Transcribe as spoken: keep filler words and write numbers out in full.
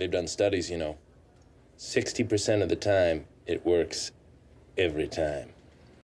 they've done studies, you know, sixty percent of the time, it works every time.